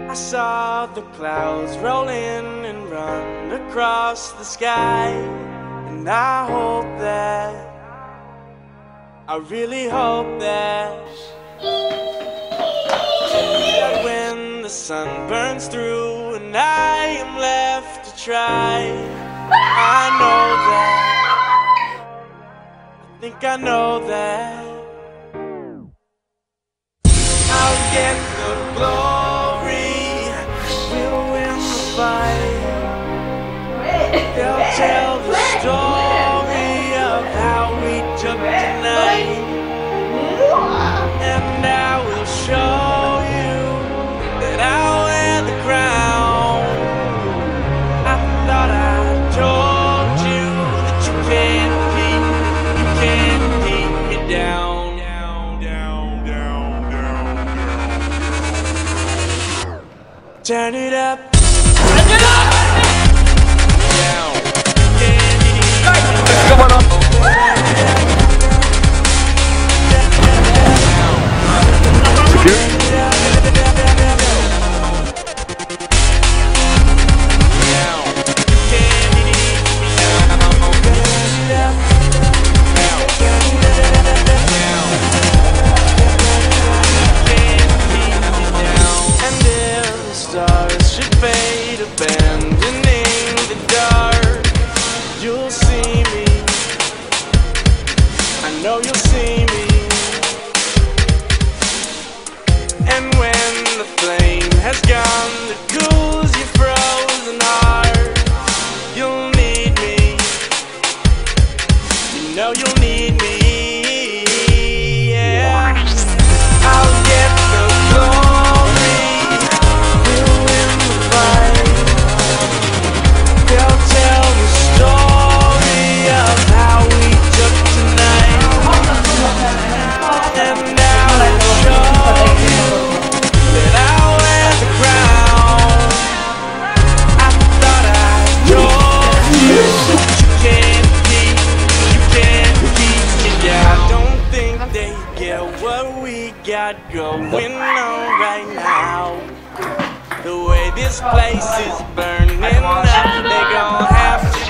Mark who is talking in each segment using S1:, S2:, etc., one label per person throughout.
S1: I saw the clouds roll in and run across the sky, and I hope that, I really hope that when the sun burns through and I am left to try, I know that, I think I know that I'll get the glory, we'll win the fight. They'll tell the story of how we took tonight, and I will show you that I'll wear the crown. I thought I told you that you can't keep me down. Turn it up. Turn it up. Down. What's going on? Security. Going on right now, the way this place is burning up, they gon' have to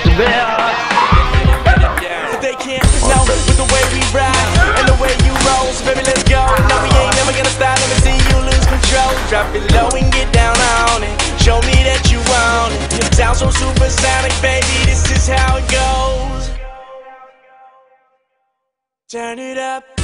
S1: but they can't know with the way we ride and the way you roll, so baby let's go. No, we ain't never gonna stop, let me see you lose control. Drop it low and get down on it, show me that you want it. You sound so supersonic, baby, this is how it goes. Turn it up.